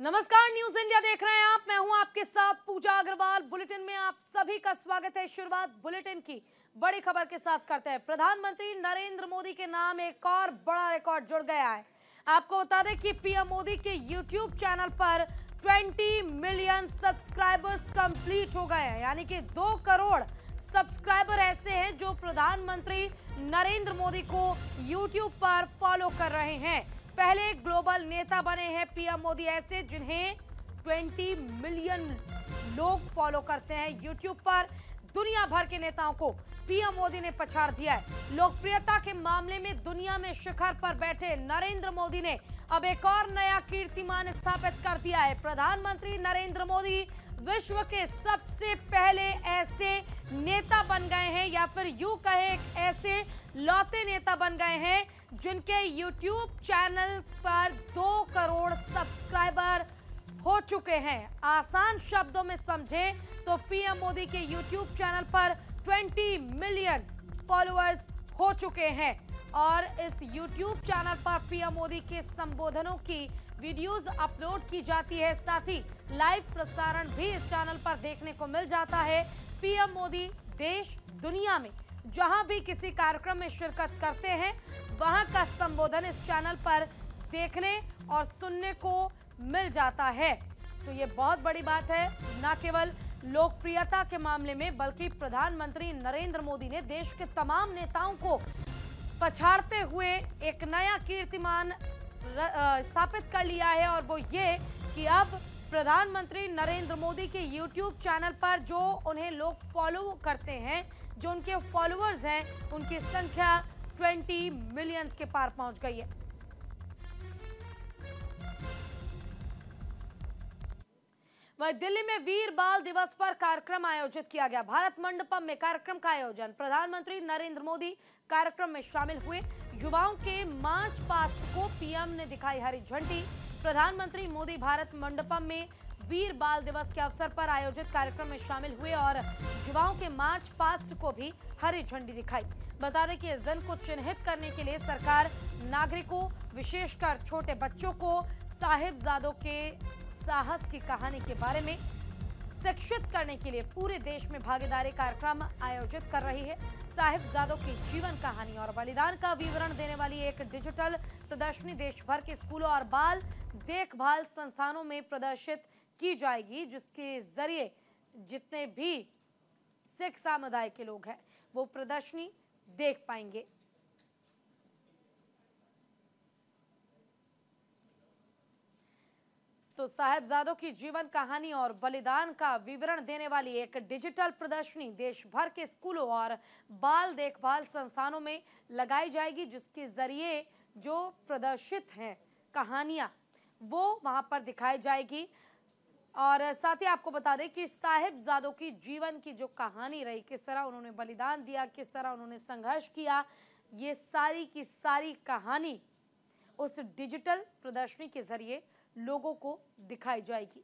नमस्कार, news India देख रहे हैं आप। मैं हूं आपके साथ पूजा अग्रवाल। बुलेटिन में आप सभी का स्वागत है। शुरुआत बुलेटिन की बड़ी खबर के साथ करते हैं। प्रधानमंत्री नरेंद्र मोदी के नाम एक और बड़ा रिकॉर्ड जुड़ गया है। आपको बता दें कि पीएम मोदी के यूट्यूब चैनल पर 20 मिलियन सब्सक्राइबर्स कंप्लीट हो गए हैं, यानी कि 2 करोड़ सब्सक्राइबर ऐसे हैं जो प्रधानमंत्री नरेंद्र मोदी को यूट्यूब पर फॉलो कर रहे हैं। पहले ग्लोबल नेता बने हैं पीएम मोदी ऐसे जिन्हें 20 मिलियन लोग फॉलो करते हैं यूट्यूब पर। दुनिया भर के नेताओं को पीएम मोदी ने पछाड़ दिया है। लोकप्रियता के मामले में दुनिया में शिखर पर बैठे नरेंद्र मोदी ने अब एक और नया कीर्तिमान स्थापित कर दिया है। प्रधानमंत्री नरेंद्र मोदी विश्व के सबसे पहले ऐसे नेता बन गए हैं, या फिर यूं कहे ऐसे लौते नेता बन गए हैं जिनके YouTube चैनल पर 2 करोड़ सब्सक्राइबर हो चुके हैं। आसान शब्दों में समझे तो पीएम मोदी के YouTube चैनल पर 20 मिलियन फॉलोअर्स हो चुके हैं और इस YouTube चैनल पर पीएम मोदी के संबोधनों की वीडियोस अपलोड की जाती है। साथ ही लाइव प्रसारण भी इस चैनल पर देखने को मिल जाता है। पीएम मोदी देश दुनिया में जहां भी किसी कार्यक्रम में शिरकत करते हैं वहां का संबोधन इस चैनल पर देखने और सुनने को मिल जाता है। तो ये बहुत बड़ी बात है, न केवल लोकप्रियता के मामले में बल्कि प्रधानमंत्री नरेंद्र मोदी ने देश के तमाम नेताओं को पछाड़ते हुए एक नया कीर्तिमान स्थापित कर लिया है। और वो ये कि अब प्रधानमंत्री नरेंद्र मोदी के YouTube चैनल पर जो उन्हें लोग फॉलो करते हैं, जो उनके फॉलोअर्स हैं, उनकी संख्या 20 मिलियंस के पार पहुंच गई है। वहीं दिल्ली में वीर बाल दिवस पर कार्यक्रम आयोजित किया गया। भारत मंडपम में कार्यक्रम का आयोजन। प्रधानमंत्री नरेंद्र मोदी कार्यक्रम में शामिल हुए। युवाओं के मार्च पास्ट को पीएम ने दिखाई हरी झंडी। प्रधानमंत्री मोदी भारत मंडपम में वीर बाल दिवस के अवसर पर आयोजित कार्यक्रम में शामिल हुए और युवाओं के मार्च पास्ट को भी हरी झंडी दिखाई। बता दें कि इस दिन को चिन्हित करने के लिए सरकार नागरिकों, विशेषकर छोटे बच्चों को साहिबजादों के साहस की कहानी के बारे में शिक्षित करने के लिए पूरे देश में भागीदारी कार्यक्रम आयोजित कर रही है। साहिबजादों की जीवन कहानी और बलिदान का विवरण देने वाली एक डिजिटल प्रदर्शनी देश भर के स्कूलों और बाल देखभाल संस्थानों में प्रदर्शित की जाएगी, जिसके जरिए जितने भी सिख समुदाय के लोग हैं वो प्रदर्शनी देख पाएंगे। तो साहिबजादों की जीवन कहानी और बलिदान का विवरण देने वाली एक डिजिटल प्रदर्शनी देश भर के स्कूलों और बाल देखभाल संस्थानों में लगाई जाएगी, जिसके जरिए जो प्रदर्शित हैं कहानियां वो वहां पर दिखाई जाएगी। और साथ ही आपको बता दें कि साहिबजादों की जीवन की जो कहानी रही, किस तरह उन्होंने बलिदान दिया, किस तरह उन्होंने संघर्ष किया, ये सारी की सारी कहानी उस डिजिटल प्रदर्शनी के जरिए लोगों को दिखाई जाएगी।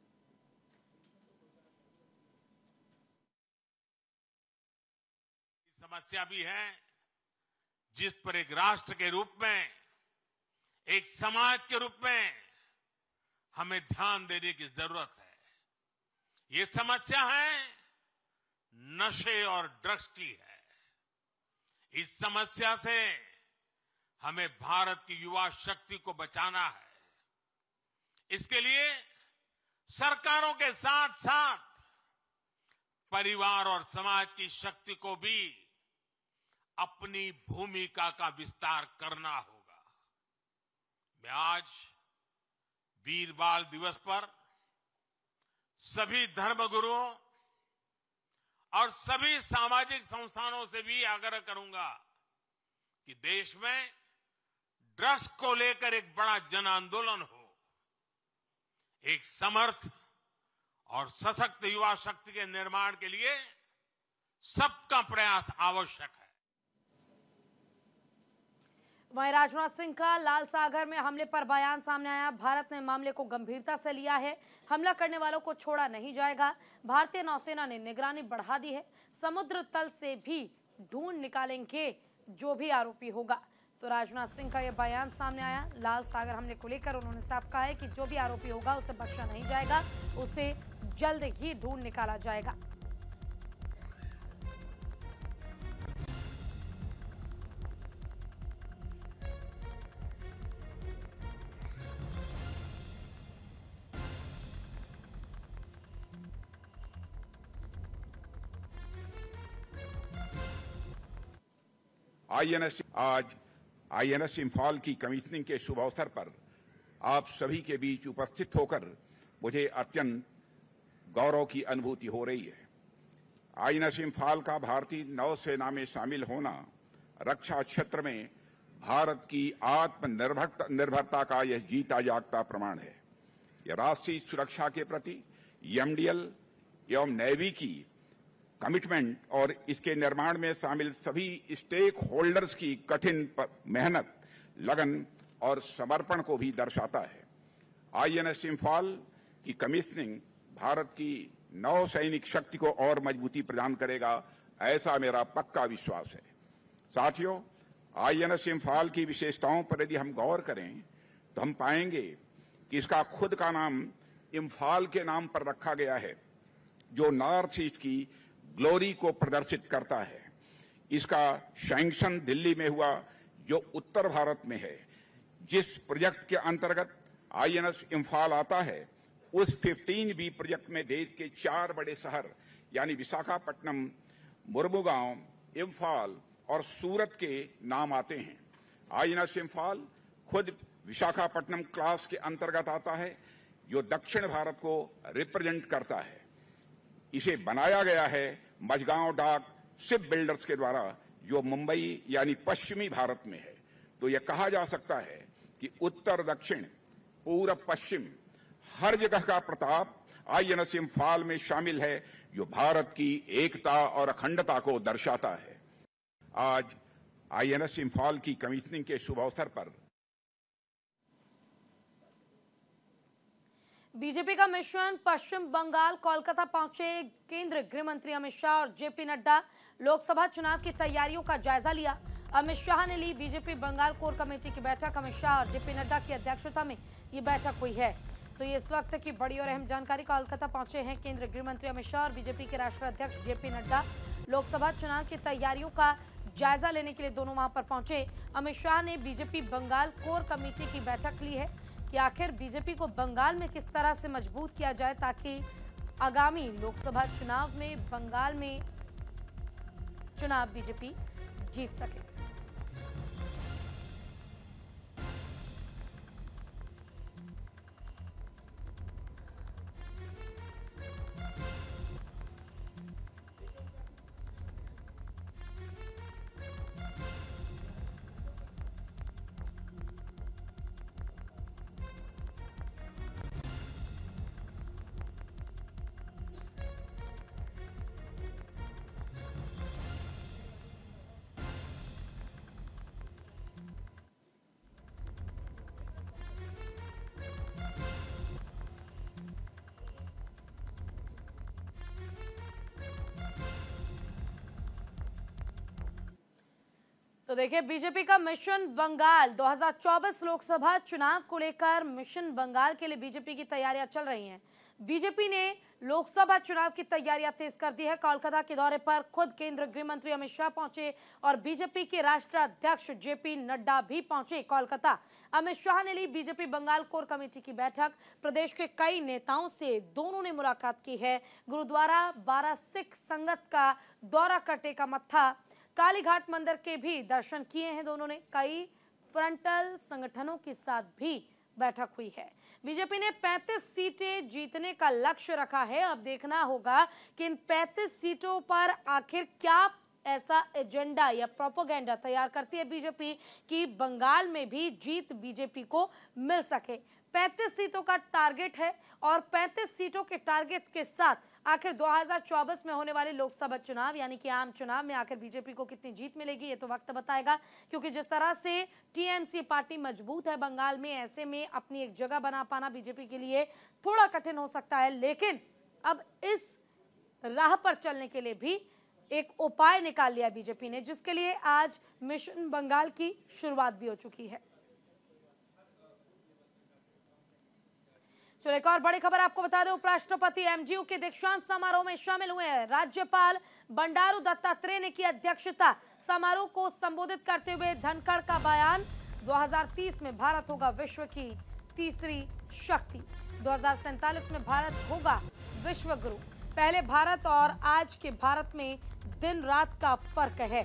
समस्या भी है जिस पर एक राष्ट्र के रूप में, एक समाज के रूप में हमें ध्यान देने की जरूरत है। ये समस्या है नशे और ड्रग्स की है। इस समस्या से हमें भारत की युवा शक्ति को बचाना है। इसके लिए सरकारों के साथ साथ परिवार और समाज की शक्ति को भी अपनी भूमिका का विस्तार करना होगा। मैं आज वीर बाल दिवस पर सभी धर्मगुरुओं और सभी सामाजिक संस्थानों से भी आग्रह करूंगा कि देश में ड्रग्स को लेकर एक बड़ा जन आंदोलन हो। एक समर्थ और सशक्त युवा शक्ति के निर्माण के लिए सबका प्रयास आवश्यक है। वहीं राजनाथ सिंह का लाल सागर में हमले पर बयान सामने आया। भारत ने मामले को गंभीरता से लिया है। हमला करने वालों को छोड़ा नहीं जाएगा। भारतीय नौसेना ने निगरानी बढ़ा दी है। समुद्र तल से भी ढूंढ निकालेंगे जो भी आरोपी होगा। तो राजनाथ सिंह का यह बयान सामने आया लाल सागर हमले को लेकर। उन्होंने साफ कहा है कि जो भी आरोपी होगा उसे बख्शा नहीं जाएगा, उसे जल्द ही ढूंढ निकाला जाएगा। आज आईएनएस इंफाल की कमीशनिंग के शुभ अवसर पर आप सभी के बीच उपस्थित होकर मुझे अत्यंत गौरव की अनुभूति हो रही है। आईएनएस इंफाल का भारतीय नौसेना में शामिल होना रक्षा क्षेत्र में भारत की आत्मनिर्भरता का यह जीता जागता प्रमाण है। यह राष्ट्रीय सुरक्षा के प्रति एमडीएल एवं नेवी की कमिटमेंट और इसके निर्माण में शामिल सभी स्टेक होल्डर्स की कठिन मेहनत, लगन और समर्पण को भी दर्शाता है। आईएनएस इंफाल की कमीशनिंग भारत की नौसैनिक शक्ति को और मजबूती प्रदान करेगा, ऐसा मेरा पक्का विश्वास है। साथियों, आईएनएस इंफाल की विशेषताओं पर यदि हम गौर करें तो हम पाएंगे कि इसका खुद का नाम इंफाल के नाम पर रखा गया है, जो नॉर्थ ईस्ट की ग्लोरी को प्रदर्शित करता है। इसका सैंक्शन दिल्ली में हुआ, जो उत्तर भारत में है। जिस प्रोजेक्ट के अंतर्गत आईएनएस इंफाल आता है, उस 15B प्रोजेक्ट में देश के 4 बड़े शहर यानी विशाखापट्टनम, मुर्मुगांव, इंफाल और सूरत के नाम आते हैं। आईएनएस इंफाल खुद विशाखापट्टनम क्लास के अंतर्गत आता है, जो दक्षिण भारत को रिप्रेजेंट करता है। इसे बनाया गया है मझगांव डॉक शिप बिल्डर्स के द्वारा, जो मुंबई यानी पश्चिमी भारत में है। तो यह कहा जा सकता है कि उत्तर दक्षिण, पूरब पश्चिम, हर जगह का प्रताप आईएनएस इंफाल में शामिल है, जो भारत की एकता और अखंडता को दर्शाता है। आज आईएनएस इंफाल की कमीशनिंग के शुभ अवसर पर बीजेपी का मिशन पश्चिम बंगाल कोलकाता पहुंचे केंद्रीय गृह मंत्री अमित शाह और जेपी नड्डा। लोकसभा चुनाव की तैयारियों का जायजा लिया। अमित शाह ने ली बीजेपी बंगाल कोर कमेटी की बैठक। अमित शाह और जेपी नड्डा की अध्यक्षता में ये बैठक हुई है। तो ये इस वक्त की बड़ी और अहम जानकारी। कोलकाता पहुंचे हैं केंद्रीय गृह मंत्री अमित शाह और बीजेपी के राष्ट्रीय अध्यक्ष जेपी नड्डा। लोकसभा चुनाव की तैयारियों का जायजा लेने के लिए दोनों वहां पर पहुंचे। अमित शाह ने बीजेपी बंगाल कोर कमेटी की बैठक ली है कि आखिर बीजेपी को बंगाल में किस तरह से मजबूत किया जाए, ताकि आगामी लोकसभा चुनाव में बंगाल में चुनाव बीजेपी जीत सके। तो देखिए, बीजेपी का मिशन बंगाल 2024 लोकसभा चुनाव को लेकर मिशन बंगाल के लिए बीजेपी की तैयारियां चल रही हैं। बीजेपी ने लोकसभा चुनाव की तैयारियां तेज कर दी है। कोलकाता के दौरे पर खुद केंद्रीय गृह मंत्री अमित शाह पहुंचे और बीजेपी के राष्ट्रीय अध्यक्ष जेपी नड्डा भी पहुंचे कोलकाता। अमित शाह ने ली बीजेपी बंगाल कोर कमेटी की बैठक। प्रदेश के कई नेताओं से दोनों ने मुलाकात की है। गुरुद्वारा बारा सिख संगत का दौरा कर टेका मत्था। कालीघाट मंदिर के भी दर्शन किए हैं दोनों ने। कई फ्रंटल संगठनों के साथ भी बैठक हुई है। बीजेपी ने 35 सीटें जीतने का लक्ष्य रखा है। अब देखना होगा कि इन 35 सीटों पर आखिर क्या ऐसा एजेंडा या प्रोपेगेंडा तैयार करती है बीजेपी कि बंगाल में भी जीत बीजेपी को मिल सके। 35 सीटों का टारगेट है और 35 सीटों के टारगेट के साथ आखिर 2024 में होने वाले लोकसभा चुनाव यानी कि आम चुनाव में आखिर बीजेपी को कितनी जीत मिलेगी, ये तो वक्त बताएगा। क्योंकि जिस तरह से टीएमसी पार्टी मजबूत है बंगाल में, ऐसे में अपनी एक जगह बना पाना बीजेपी के लिए थोड़ा कठिन हो सकता है। लेकिन अब इस राह पर चलने के लिए भी एक उपाय निकाल लिया बीजेपी ने, जिसके लिए आज मिशन बंगाल की शुरुआत भी हो चुकी है। चलो एक और बड़ी खबर आपको बता दें, उपराष्ट्रपति एमजीयू के दीक्षांत समारोह में शामिल हुए हैं। राज्यपाल बंडारू दत्तात्रेय ने की अध्यक्षता। समारोह को संबोधित करते हुए धनखड़ का बयान, 2030 में भारत होगा विश्व की तीसरी शक्ति, 2047 में भारत होगा विश्व गुरु। पहले भारत और आज के भारत में दिन रात का फर्क है।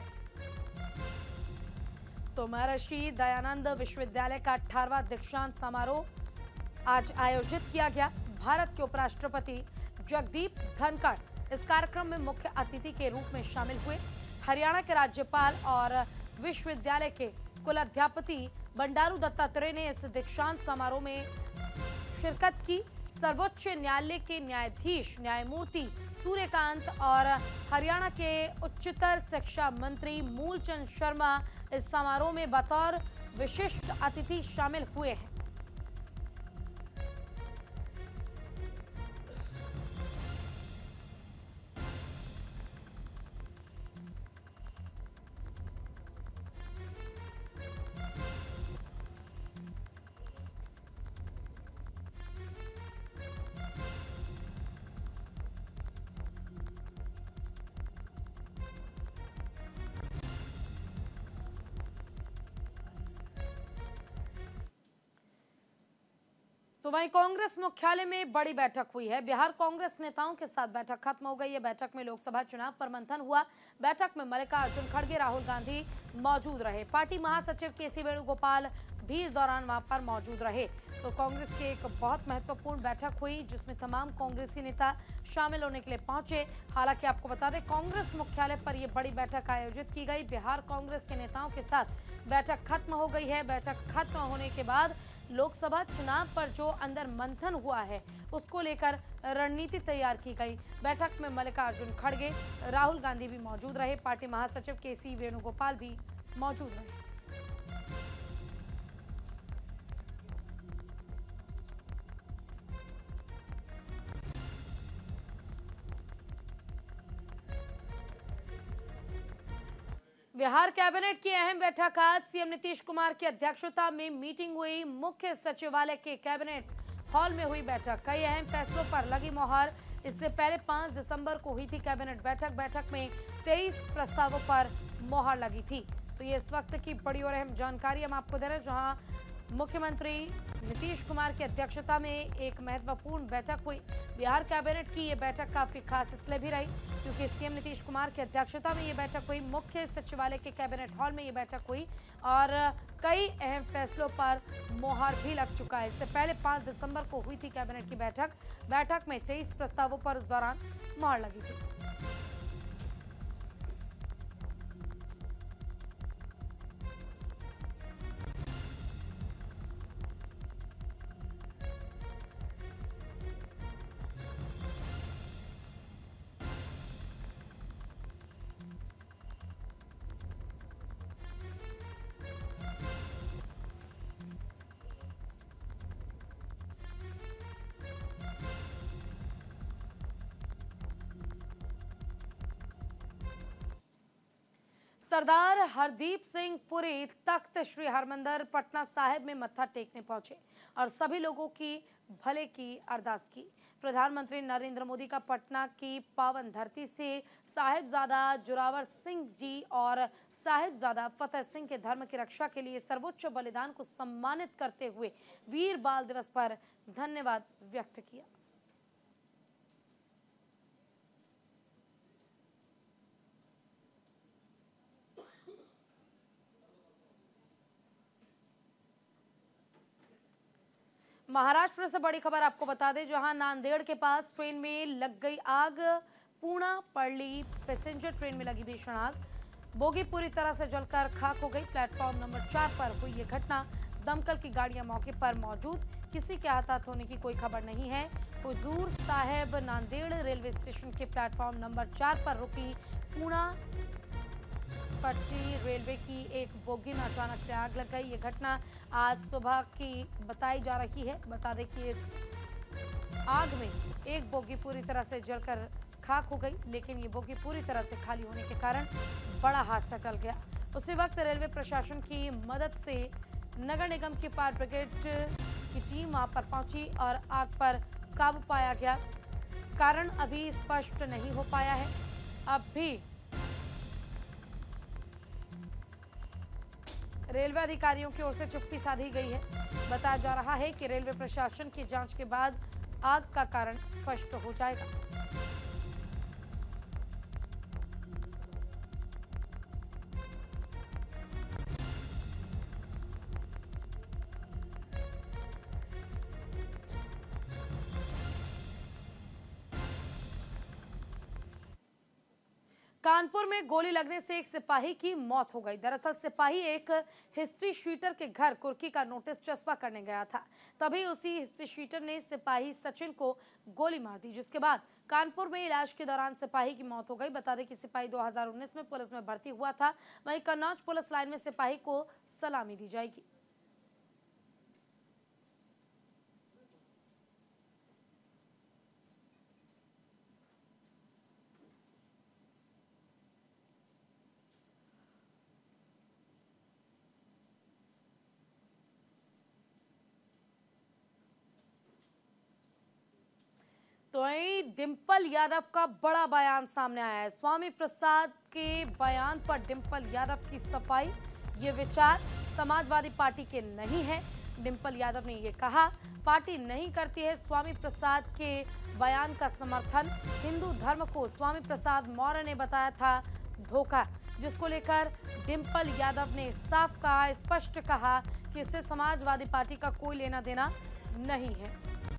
तो महर्षि दयानंद विश्वविद्यालय का 18वां दीक्षांत समारोह आज आयोजित किया गया। भारत के उपराष्ट्रपति जगदीप धनखड़ इस कार्यक्रम में मुख्य अतिथि के रूप में शामिल हुए। हरियाणा के राज्यपाल और विश्वविद्यालय के कुलाध्यापति बंडारू दत्तात्रेय ने इस दीक्षांत समारोह में शिरकत की। सर्वोच्च न्यायालय के न्यायाधीश न्यायमूर्ति सूर्यकांत और हरियाणा के उच्चतर शिक्षा मंत्री मूलचंद शर्मा इस समारोह में बतौर विशिष्ट अतिथि शामिल हुए हैं। तो वहीं कांग्रेस मुख्यालय में बड़ी बैठक हुई है। बिहार कांग्रेस नेताओं के साथ बैठक खत्म हो गई है। बैठक में लोकसभा चुनाव पर मंथन हुआ। बैठक में मल्लिकार्जुन खड़गे, राहुल गांधी मौजूद रहे। पार्टी महासचिव केसी वेणुगोपाल भी इस दौरान वहां पर मौजूद रहे। तो कांग्रेस की एक बहुत महत्वपूर्ण बैठक हुई, जिसमें तमाम कांग्रेसी नेता शामिल होने के लिए पहुंचे। हालांकि आपको बता दें, कांग्रेस मुख्यालय पर यह बड़ी बैठक आयोजित की गई। बिहार कांग्रेस के नेताओं के साथ बैठक खत्म हो गई है। बैठक खत्म होने के बाद लोकसभा चुनाव पर जो अंदर मंथन हुआ है, उसको लेकर रणनीति तैयार की गई। बैठक में मल्लिकार्जुन खड़गे, राहुल गांधी भी मौजूद रहे। पार्टी महासचिव केसी वेणुगोपाल भी मौजूद रहे। बिहार कैबिनेट की अहम बैठक आज सीएम नीतीश कुमार की अध्यक्षता में मीटिंग हुई। मुख्य सचिवालय के कैबिनेट हॉल में हुई बैठक। कई अहम फैसलों पर लगी मोहर। इससे पहले 5 दिसंबर को हुई थी कैबिनेट बैठक। बैठक में 23 प्रस्तावों पर मोहर लगी थी। तो ये इस वक्त की बड़ी और अहम जानकारी हम आपको दे रहे हैं, जहां मुख्यमंत्री नीतीश कुमार की अध्यक्षता में एक महत्वपूर्ण बैठक हुई। बिहार कैबिनेट की ये बैठक काफी खास इसलिए भी रही क्योंकि सीएम नीतीश कुमार की अध्यक्षता में ये बैठक हुई। मुख्य सचिवालय के कैबिनेट हॉल में ये बैठक हुई और कई अहम फैसलों पर मोहर भी लग चुका है। इससे पहले 5 दिसंबर को हुई थी कैबिनेट की बैठक। बैठक में 23 प्रस्तावों पर उस दौरान मोहर लगी थी। सरदार हरदीप सिंह पुरी तख्त श्री हरमंदिर पटना साहिब में मत्था टेकने पहुंचे और सभी लोगों की भले की अरदास की। प्रधानमंत्री नरेंद्र मोदी का पटना की पावन धरती से साहिबजादा जोरावर सिंह जी और साहिबजादा फतेह सिंह के धर्म की रक्षा के लिए सर्वोच्च बलिदान को सम्मानित करते हुए वीर बाल दिवस पर धन्यवाद व्यक्त किया। महाराष्ट्र से बड़ी खबर आपको बता दें, जहां नांदेड़ के पास ट्रेन में लग गई आग। पूना पर्ली पैसेंजर ट्रेन में लगी भीषण आग। बोगी पूरी तरह से जलकर खाक हो गई। प्लेटफॉर्म नंबर 4 पर हुई ये घटना। दमकल की गाड़ियां मौके पर मौजूद। किसी के हताहत होने की कोई खबर नहीं है। हुजूर साहेब नांदेड़ रेलवे स्टेशन के प्लेटफॉर्म नंबर 4 पर रुकी पूना पटरी रेलवे की एक बोगी में अचानक से आग लग गई। ये घटना आज सुबह की बताई जा रही है। बता दें कि इस आग में एक बोगी पूरी तरह से जलकर खाक हो गई, लेकिन ये बोगी पूरी तरह से खाली होने के कारण बड़ा हादसा टल गया। उसी वक्त रेलवे प्रशासन की मदद से नगर निगम की फायर ब्रिगेड की टीम वहां पर पहुंची और आग पर काबू पाया गया। कारण अभी स्पष्ट नहीं हो पाया है। अब भी रेलवे अधिकारियों की ओर से चुप्पी साधी गई है। बताया जा रहा है कि रेलवे प्रशासन की जांच के बाद आग का कारण स्पष्ट हो जाएगा। कानपुर में गोली लगने से एक सिपाही की मौत हो गई। दरअसल सिपाही एक हिस्ट्री शीटर के घर कुर्की का नोटिस चस्पा करने गया था। तभी उसी हिस्ट्री शीटर ने सिपाही सचिन को गोली मार दी, जिसके बाद कानपुर में इलाज के दौरान सिपाही की मौत हो गई। बता दें कि सिपाही 2019 में पुलिस में भर्ती हुआ था। वहीं कन्नौज पुलिस लाइन में सिपाही को सलामी दी जाएगी। तो वहीं डिंपल यादव का बड़ा बयान सामने आया है। स्वामी प्रसाद के बयान पर डिंपल यादव की सफाई, ये विचार समाजवादी पार्टी के नहीं है। डिंपल यादव ने ये कहा, पार्टी नहीं करती है स्वामी प्रसाद के बयान का समर्थन। हिंदू धर्म को स्वामी प्रसाद मौर्य ने बताया था धोखा, जिसको लेकर डिंपल यादव ने साफ कहा, स्पष्ट कहा कि इससे समाजवादी पार्टी का कोई लेना देना नहीं है।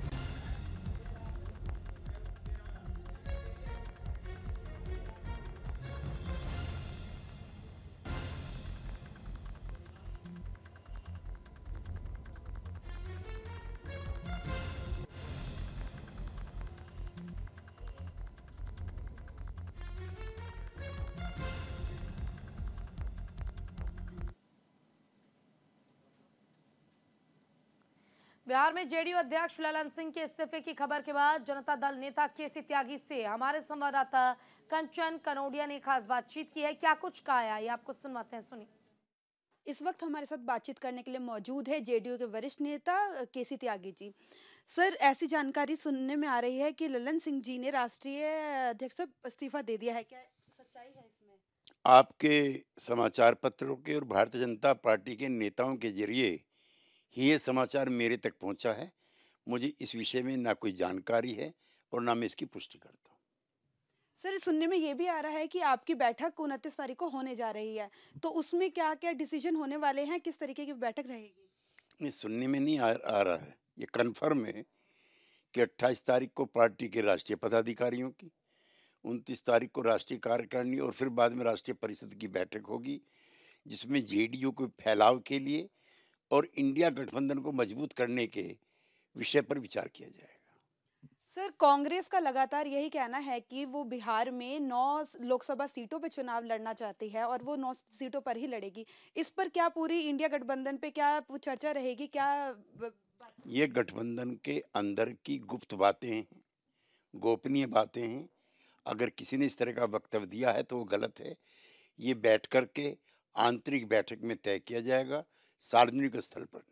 बिहार में जेडीयू अध्यक्ष ललन सिंह के इस्तीफे की खबर के बाद जनता दल नेता केसी त्यागी से हमारे संवाददाता कंचन कनोडिया ने खास बातचीत की है। क्या कुछ कहा है, ये आपको सुनवाते हैं, सुनिए। इस वक्त हमारे साथ बातचीत करने के लिए मौजूद है जेडीयू के वरिष्ठ नेता केसी त्यागी जी। सर, ऐसी जानकारी सुनने में आ रही है कि ललन सिंह जी ने राष्ट्रीय अध्यक्ष से इस्तीफा दे दिया है, क्या सच्चाई है इसमें? आपके समाचार पत्रों के और भारतीय जनता पार्टी के नेताओं के जरिए ही ये समाचार मेरे तक पहुंचा है। मुझे इस विषय में ना कोई जानकारी है और ना मैं इसकी पुष्टि करता हूं। सर, सुनने में ये भी आ रहा है कि आपकी बैठक 29 तारीख को होने जा रही है, तो उसमें क्या क्या डिसीजन होने वाले हैं, किस तरीके की बैठक रहेगी? नहीं, सुनने में नहीं आ रहा है, ये कन्फर्म है कि 28 तारीख को पार्टी के राष्ट्रीय पदाधिकारियों की, 29 तारीख को राष्ट्रीय कार्यकारिणी और फिर बाद में राष्ट्रीय परिषद की बैठक होगी, जिसमें जेडीयू को फैलाव के लिए और इंडिया गठबंधन को मजबूत करने के विषय पर विचार किया जाएगा। सर, कांग्रेस का लगातार यही कहना है कि वो बिहार में 9 लोकसभा सीटों पर चुनाव लड़ना चाहती है और वो 9 सीटों पर ही लड़ेगी। इस पर क्या पूरी इंडिया गठबंधन पे क्या चर्चा रहेगी? क्या ये गठबंधन के अंदर की गुप्त बातें हैं, गोपनीय बातें हैं। अगर किसी ने इस तरह का वक्तव्य दिया है तो वो गलत है। ये बैठ कर के आंतरिक बैठक में तय किया जाएगा, सार्वजनिक स्थल पर नहीं।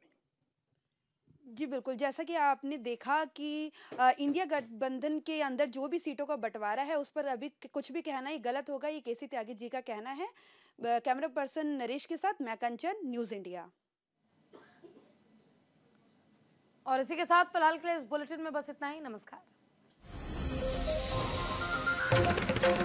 जी बिल्कुल, जैसा कि आपने देखा कि इंडिया गठबंधन के अंदर जो भी सीटों का बंटवारा है उस पर अभी कुछ भी कहना ही गलत होगा, ये केसी त्यागी जी का कहना है। कैमरा पर्सन नरेश के साथ मैं कंचन, न्यूज़ इंडिया। और इसी के साथ फिलहाल के लिए इस बुलेटिन में बस इतना ही। नमस्कार।